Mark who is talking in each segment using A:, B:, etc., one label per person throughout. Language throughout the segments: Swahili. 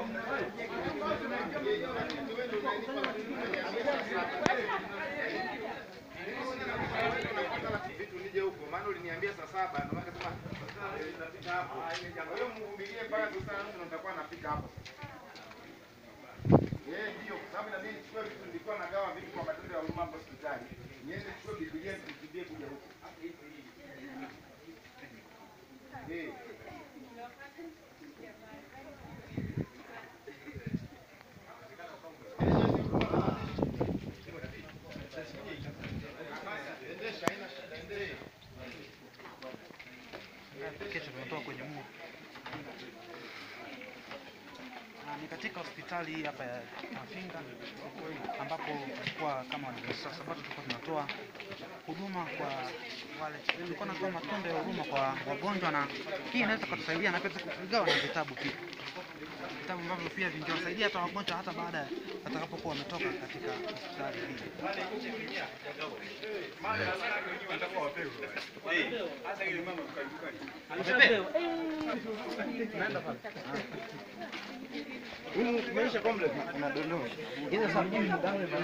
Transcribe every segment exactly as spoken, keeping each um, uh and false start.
A: Vitu nije huko maana uliniambia saa saba ndio maana nasema nitafika hapo. Kwa hiyo mvumilie mpaka saa saba ndio nitakuwa nafika hapo. Eh, ndio kwa sababu na mimi nichukue vitu nilikuwa nagawa vitu kwa matendo ya huruma hapo hospitali. Niende nichukue Biblia nikimbie kuja huko. Eh.
B: Kesho tunatoka kwenye muu. Ni katika hospitali hii hapa ya Mafinga ambapo kwa kama walivyosema sababu tulikuwa tunatoa huduma kwa wale tulikuwa tunatoa matunda ya huruma kwa wagonjwa, na hii inaweza kutusaidia na pia kugawa na vitabu pia. Vitabu ambavyo pia vingewasaidia hata wagonjwa hata baada watakapokuwa wametoka katika hospitali hii.
A: Hata ile mama tukajukani.
B: Naenda pale.
A: Huyu maisha complex unadondosha. Hizo sabuni dawa za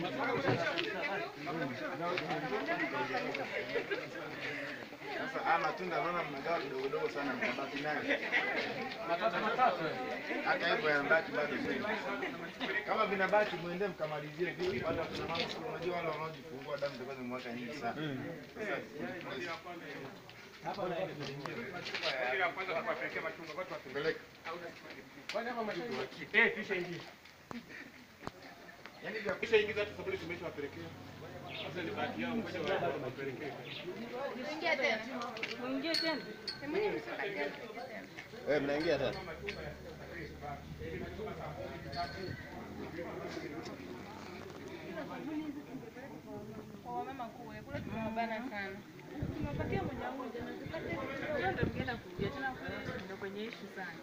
A: sasa ama matunda naona mnagawa kidogo kidogo sana mtabaki nayo. Matatu matatu. Hata hivyo yanabaki bado sasa. Kama vinabaki muende mkamalizie vipi wala kuna mambo unajua wale wanaojifungua damu zikaza mwaka nyingi sana. Sasa hapa naenda kuingia. Kila kwanza tunapelekea machungwa watu wapeleke. Kwani hapa machungwa eh kisha ingia. Yaani vya kisha ingia hata sababu tumeshawapelekea. Sasa ni bahati yao ngoja wapelekee.
C: Ingia tena. Muingie tena.
A: Eh, mnaingia tena.
C: Kwa mama kule kule tunabana sana. Tunapatia moja moja na tupate ndio mngeenda kuja tena kule ndio kwenye issue sana.